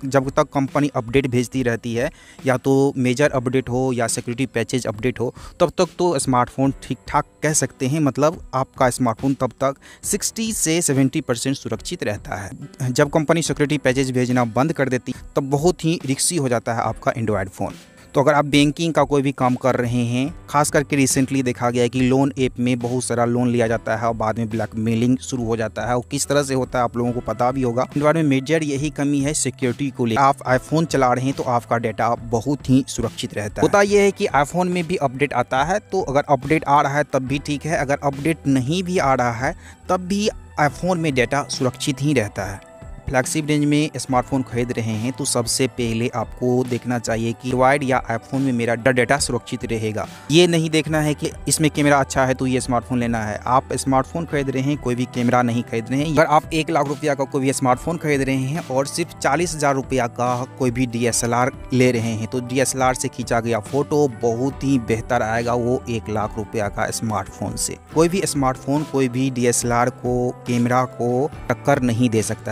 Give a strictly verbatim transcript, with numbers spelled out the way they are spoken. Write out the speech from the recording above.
जब तक company update भेजती रहती है, या तो मेजर अपडेट हो या सिक्योरिटी पैचेज अपडेट हो, तब तक तो स्मार्टफोन ठीक ठाक कह सकते हैं। मतलब आपका स्मार्टफोन तब तक साठ से सत्तर परसेंट सुरक्षित रहता है। जब कंपनी सिक्योरिटी पैचेज भेजना बंद कर देती तब बहुत ही रिस्की हो जाता है आपका एंड्रॉयड फ़ोन। तो अगर आप बैंकिंग का कोई भी काम कर रहे हैं, खास करके रिसेंटली देखा गया है कि लोन ऐप में बहुत सारा लोन लिया जाता है और बाद में ब्लैकमेलिंग शुरू हो जाता है, और किस तरह से होता है आप लोगों को पता भी होगा। एंड्रॉयड में मेजर यही कमी है सिक्योरिटी को लेकर। आप आईफोन चला रहे हैं तो आपका डाटा बहुत ही सुरक्षित रहता है। होता यह है कि आईफोन में भी अपडेट आता है, तो अगर अपडेट आ रहा है तब भी ठीक है, अगर अपडेट नहीं भी आ रहा है तब भी आईफोन में डाटा सुरक्षित ही रहता है। फ्लैगशिप रेंज में स्मार्टफोन खरीद रहे हैं तो सबसे पहले आपको देखना चाहिए कि एंड्रॉयड या आईफोन में मेरा डाटा सुरक्षित रहेगा। ये नहीं देखना है कि इसमें कैमरा अच्छा है तो ये स्मार्टफोन लेना है। आप स्मार्टफोन खरीद रहे हैं, कोई भी कैमरा नहीं खरीद रहे हैं। अगर आप एक लाख रुपया का कोई भी स्मार्टफोन खरीद रहे हैं और सिर्फ चालीस हज़ार रुपया का कोई भी डी एस एल आर ले रहे हैं, तो डी एस एल आर से खींचा गया फोटो बहुत ही बेहतर आएगा वो एक लाख रुपया का स्मार्टफोन से। कोई भी स्मार्टफोन कोई भी डी एस एल आर को, कैमरा को टक्कर नहीं दे सकता।